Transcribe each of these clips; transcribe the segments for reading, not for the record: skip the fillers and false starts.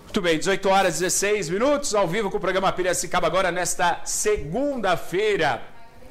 Muito bem, 18 horas e 16 minutos, ao vivo com o programa Piracicaba agora nesta segunda-feira.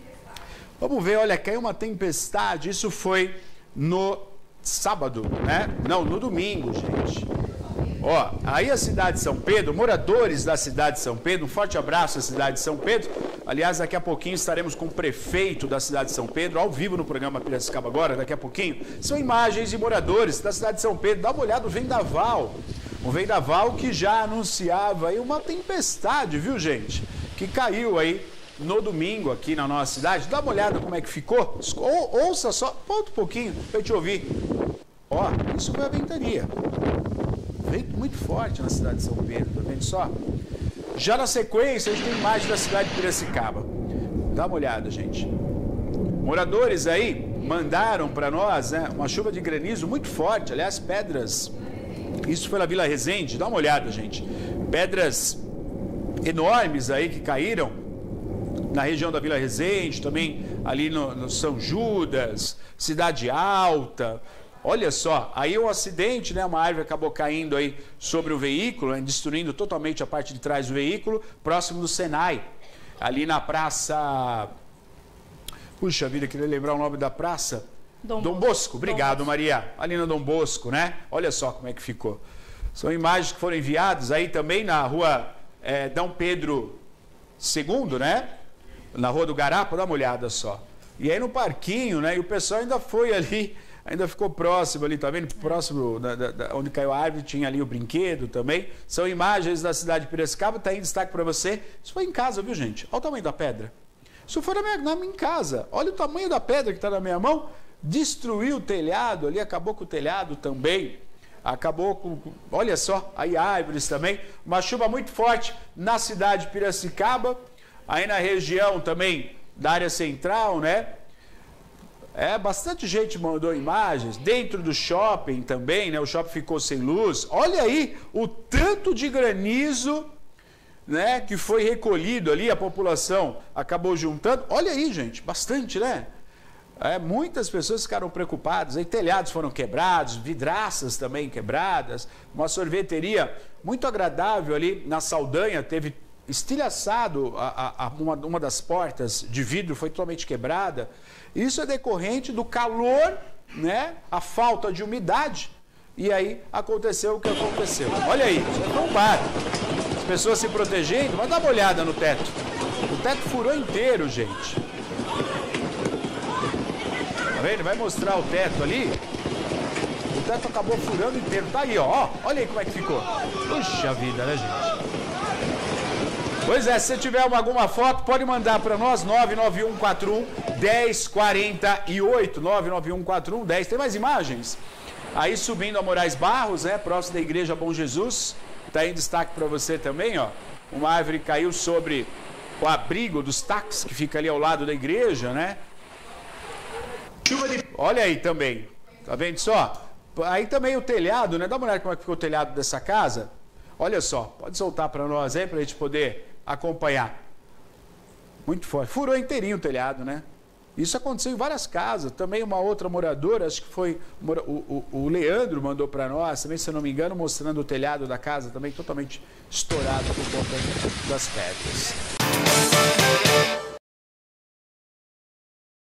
Vamos ver, olha, caiu uma tempestade, isso foi no sábado, né? Não, no domingo, gente. Ó, aí a cidade de São Pedro, moradores da cidade de São Pedro, um forte abraço à cidade de São Pedro. Aliás, daqui a pouquinho estaremos com o prefeito da cidade de São Pedro, ao vivo no programa Piracicaba agora, daqui a pouquinho. São imagens de moradores da cidade de São Pedro. Dá uma olhada no vendaval. Um vendaval que já anunciava aí uma tempestade, viu, gente? Que caiu aí no domingo aqui na nossa cidade. Dá uma olhada como é que ficou. Ouça só, volta um pouquinho pra eu te ouvir. Ó, isso foi a ventania. Vento muito forte na cidade de São Pedro, tá vendo só? Já na sequência, a gente tem imagem da cidade de Piracicaba. Dá uma olhada, gente. Moradores aí mandaram para nós, né, uma chuva de granizo muito forte, aliás, pedras. Isso foi na Vila Resende, dá uma olhada, gente. Pedras enormes aí que caíram na região da Vila Resende, também ali no São Judas, Cidade Alta. Olha só, aí um acidente, né? Uma árvore acabou caindo aí sobre o veículo, né, destruindo totalmente a parte de trás do veículo, próximo do Senai, ali na praça... Puxa vida, queria lembrar o nome da praça. Dom Bosco. Obrigado, Maria. Ali no Dom Bosco, né? Olha só como é que ficou. São imagens que foram enviadas aí também na rua Dom Pedro II, né? Na rua do Garapa, dá uma olhada só. E aí no parquinho, né? E o pessoal ainda foi ali, ainda ficou próximo ali, tá vendo? Próximo onde caiu a árvore, tinha ali o brinquedo também. São imagens da cidade de Piracicaba, tá aí em destaque para você. Isso foi em casa, viu, gente? Olha o tamanho da pedra. Isso foi na minha casa. Olha o tamanho da pedra que está na minha mão. Destruiu o telhado ali, acabou com o telhado também. Acabou com... Olha só, aí árvores também. Uma chuva muito forte na cidade de Piracicaba. Aí na região também da área central, né? Bastante gente mandou imagens. Dentro do shopping também, né? O shopping ficou sem luz. Olha aí o tanto de granizo, né, que foi recolhido ali, a população acabou juntando. Olha aí, gente, bastante, né? Muitas pessoas ficaram preocupadas, aí telhados foram quebrados, vidraças também quebradas, uma sorveteria muito agradável ali na Saldanha, teve estilhaçado, uma das portas de vidro foi totalmente quebrada. Isso é decorrente do calor, né, a falta de umidade, e aí aconteceu o que aconteceu. Olha aí, isso é um bar. As pessoas se protegendo, mas dá uma olhada no teto. O teto furou inteiro, gente. Tá vendo? Vai mostrar o teto ali. O teto acabou furando inteiro. Tá aí, ó. Olha aí como é que ficou. Puxa vida, né, gente? Pois é, se você tiver alguma foto, pode mandar para nós, 99141-1048. 99141-10. Tem mais imagens? Aí subindo a Moraes Barros, né? Próximo da Igreja Bom Jesus. Tá aí em destaque para você também, ó. Uma árvore caiu sobre o abrigo dos táxis que fica ali ao lado da igreja, né? Olha aí também, tá vendo só? Aí também o telhado, né? Dá uma olhada como é que ficou o telhado dessa casa. Olha só, pode soltar para nós aí, pra gente poder acompanhar. Muito forte. Furou inteirinho o telhado, né? Isso aconteceu em várias casas. Também uma outra moradora, acho que foi o Leandro, mandou para nós, também, se eu não me engano, mostrando o telhado da casa também totalmente estourado por conta das pedras.